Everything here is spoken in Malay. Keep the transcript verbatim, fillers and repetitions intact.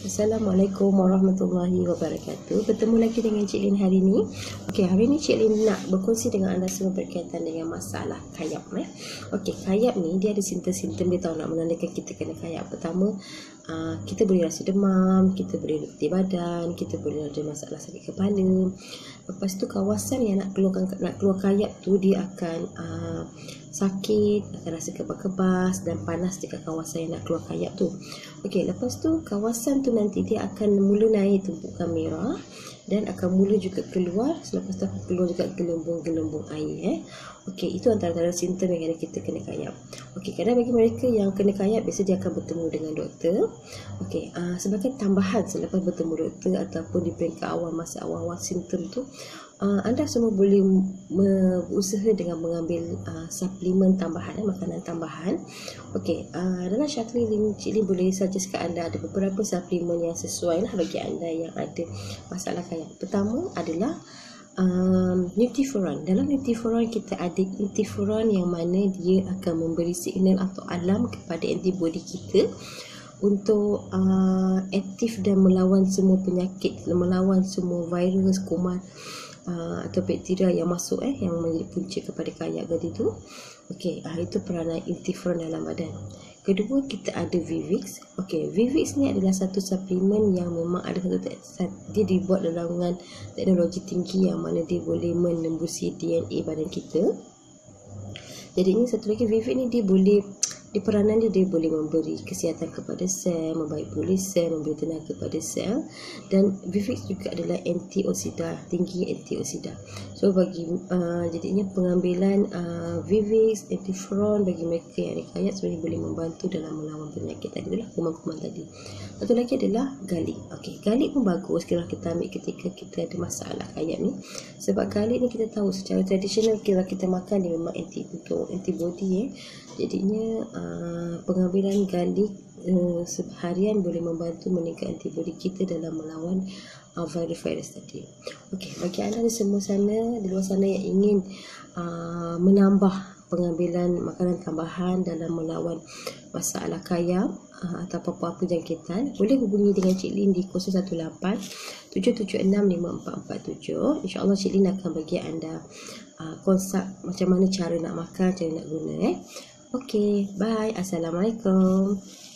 Assalamualaikum warahmatullahi wabarakatuh. Bertemu lagi dengan Cik Lin hari ini. Okey, hari ini Cik Lin nak berkongsi dengan anda semua berkaitan dengan masalah kayap. Eh? Okey, kayap ni dia ada simptom-simptom dia tahu nak menandakan kita kena kayap. Pertama, uh, kita boleh rasa demam, kita boleh letih badan, kita boleh ada masalah sakit kepala. Lepas tu kawasan yang nak keluarkan nak keluar kayap tu dia akan uh, sakit, akan rasa kebas-kebas dan panas dekat kawasan yang nak keluar kayap tu. Okey, lepas tu kawasan tu nanti dia akan mula naik tumpukan merah dan akan mula juga keluar, selepas tu akan keluar juga gelembung-gelembung air. Eh. Okey, itu antara-antara simptom yang kita kena kayap. Okey, kadang bagi mereka yang kena kayap, biasa dia akan bertemu dengan doktor. Okey, uh, sebagai tambahan selepas bertemu doktor ataupun di peringkat awal, masa awal-awal simptom tu, Uh, anda semua boleh berusaha dengan mengambil uh, suplemen tambahan, eh, makanan tambahan. Okey, uh, dalam Syakli Cik Lin boleh suggest kat anda ada beberapa suplemen yang sesuai lah bagi anda yang ada masalah kayap. Pertama adalah um, Nutrifuron. Dalam Nutrifuron kita ada Interferon yang mana dia akan memberi signal atau alarm kepada antibody kita untuk uh, aktif dan melawan semua penyakit, melawan semua virus, kuman Uh, atau bakteria yang masuk eh yang menjadi punca kepada kayap tadi tu. Okey, uh, itu peranan interferon dalam badan. Kedua, kita ada Vivix. Okey, Vivix ni adalah satu suplemen yang memang ada satu dia dibuat dalam dengan teknologi tinggi yang mana dia boleh menembusi D N A badan kita. Jadi ini satu lagi, Vivix ni dia boleh di peranan dia, dia boleh memberi kesihatan kepada sel, membaik pulih sel, memberi tenaga kepada sel. Dan Vivix juga adalah antioksida, tinggi antioksida. So bagi uh, jadinya pengambilan uh, Vivix, Interferon bagi mereka yang ada kayap sebenarnya boleh membantu dalam melawan penyakit tadi, itulah kuman-kuman tadi. Satu lagi adalah galik. Okey, galik pun bagus kalau kita ambil ketika kita ada masalah kayap ni. Sebab galik ni kita tahu secara tradisional kalau kita makan dia memang anti untuk antibody eh. Jadinya uh, pengambilan galik uh, seharian boleh membantu meningkat antibody kita dalam melawan uh, virus-virus tadi. Okey, bagi anda di semua sana, di luar sana yang ingin uh, menambah pengambilan makanan tambahan dalam melawan masalah kayap uh, atau apa-apa jangkitan, boleh hubungi dengan Cik Lin di kosong satu lapan tujuh tujuh enam lima empat empat tujuh. InsyaAllah Cik Lin akan bagi anda uh, konsep macam mana cara nak makan, cara nak guna. Eh. Okey, bye. Assalamualaikum.